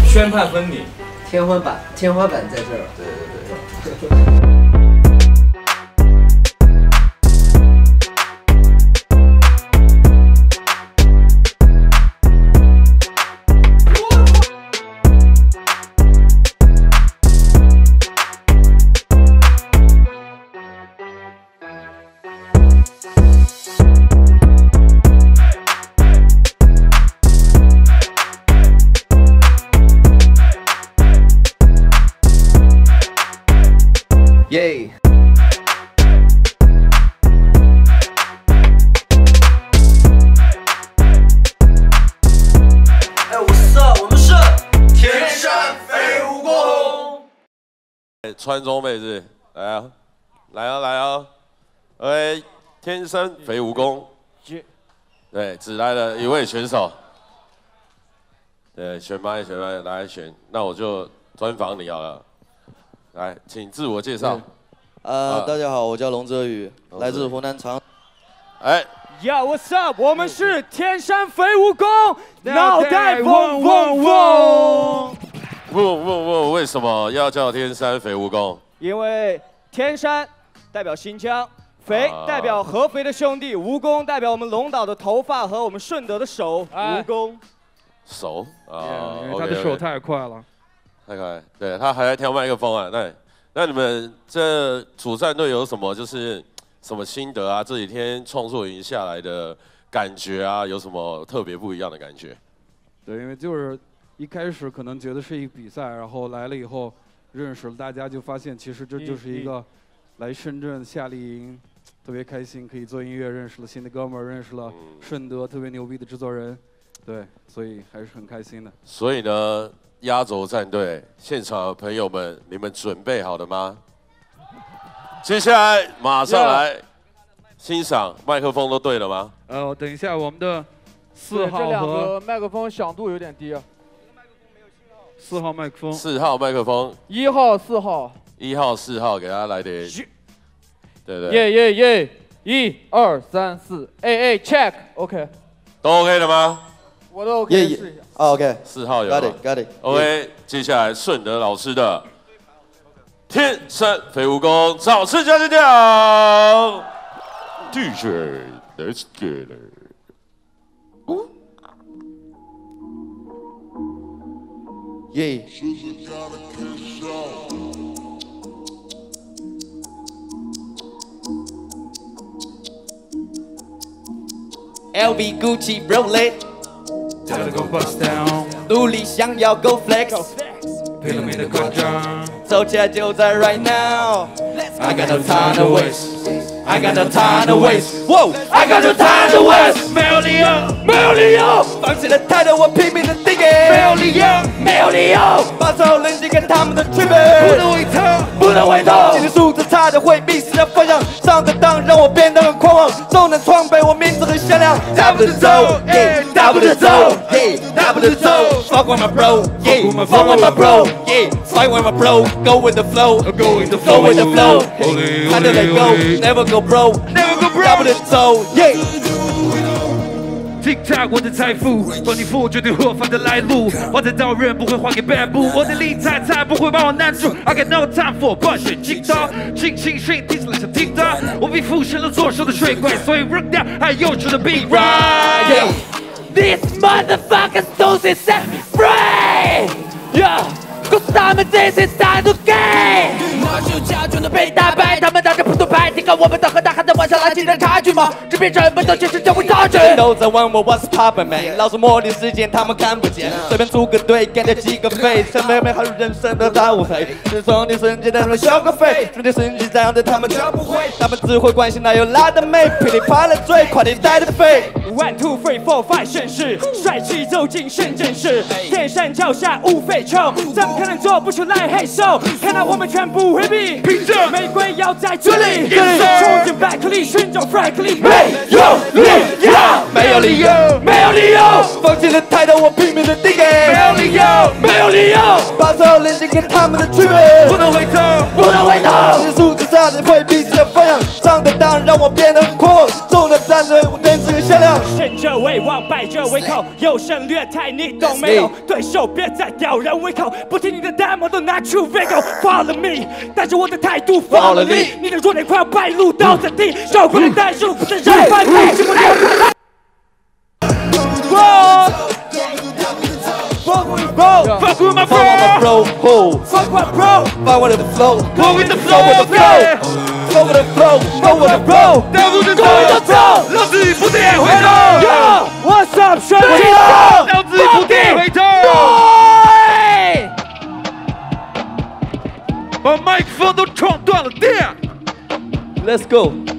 宣判分离， 天花板在这儿。 对。 耶！ 哎，我们是天山飞蜈蚣。 川中妹子，来啊！OK， 天山飞蜈蚣，对，只来了一位选手。对，选麦来选，那我就专访你好了。来，请自我介绍。 大家好，我叫龙泽宇，来自湖南长。 哎 ，Yo，What's up？ 我们是天山飞蜈蚣，脑袋嗡嗡嗡。 问，为什么要叫天山飞蜈蚣？ 因为天山代表新疆，肥代表合肥的兄弟，蜈蚣代表我们龙岛的头发和我们顺德的手，蜈蚣。手啊， 因为他的手太快了。 太快，对他还在挑麦克风啊。那你们这主战队有什么就是什么心得啊？这几天创作营下来的感觉啊，有什么特别不一样的感觉？ 对，因为就是一开始可能觉得是一个比赛，然后来了以后认识了大家，就发现其实这就是一个来深圳夏令营，特别开心，可以做音乐，认识了新的哥们儿，认识了顺德特别牛逼的制作人，对，所以还是很开心的。 所以呢？压轴战队，现场的朋友们，你们准备好了吗？接下来马上来欣赏，麦克风都对了吗？ 等一下，我们的4号和这两个麦克风响度有点低。 4号麦克风。 4号麦克风。 1号、4号。 1号、4号，给他来点。对。 耶！1、2、3、4，哎 ，check，OK。 都 OK 了吗？ 我都 OK， 试一下。 OK， 4号有 ，Got it。OK， 接下来顺德老师的天山飞蜈蚣，掌声加掉。DJ Let's get it。 耶。LV Gucci Rolex。Gotta go bust down， 努力想要 go flex， 拼了命的夸张，走起来就在 right now。I got no time to waste，I got no time to waste，Whoa，I got no time to waste， 没有理由，放弃了态度，我拼命的顶，没有理由，把所有人性跟他们的区别，不能回头，今天素质差的会迷失了方向，上个当让我变得很狂妄，总能创备我名字很响亮，大步的走，大步的走。大步的走 ，fuck with my bro，fuck with my bro，fight with my bro，go with the flow，go with the flow，had to let go，never go bro，大步的走 ，TikTok 我的财富，帮你付绝对合法的来路，花在刀刃不会还给 bamboo， 我的理财才不会把我难住 ，I got no time for 暴雪劲刀，轻轻睡听起来像听到，我比附身了左手的水怪，所以 run down 还有右手的 big ride。These motherfuckers don't set me free, yeah. 告诉他们这些态度 gay。我就假装的被打败，他们打着普通牌，提高我们的和大汉的晚上垃圾的差距吗？这边什么都就是教会差距。都在问我 what's poppin' man， 老子模拟时间他们看不见，随便组个队干掉几个废，成妹妹还有人生的大舞台，是从你瞬间的人消个费，瞬间瞬间这样的他们教不会，他们只会关心那有辣的妹，噼里啪啦嘴，快点带的飞。1 2 3 4 5盛世，帅气走进深圳市，天山脚下无废穷，怎么可能做不出来黑手？看到我们全部回避，凭着玫瑰要在这里，冲进百克力寻找 frankly， 没有理由，放弃了态度我拼命的顶，没有理由，把所有人性跟他们的区别，不能回头，是素质差的会迷失了方向，上个当让我变得很狂妄，中了战队我能这个响亮， 神州威望，摆着胃口，有胜略太你懂没有？对手别再吊人胃口，不听你的 demo 都拿出 Vigo。Follow me， 带着我的态度 follow me， 你的弱点快要败露到怎地？受过的代数不是人犯罪，是不是 ？Fuck with my bro, fuck my bro, fuck with the flow, go with the flow, flow with the flow, go with the flow， 带入的 flow， 让自己不跌回头。 Yo, what's up， 兄弟？ 让自己不跌回头。把麦克风都撞断了电。 Let's go。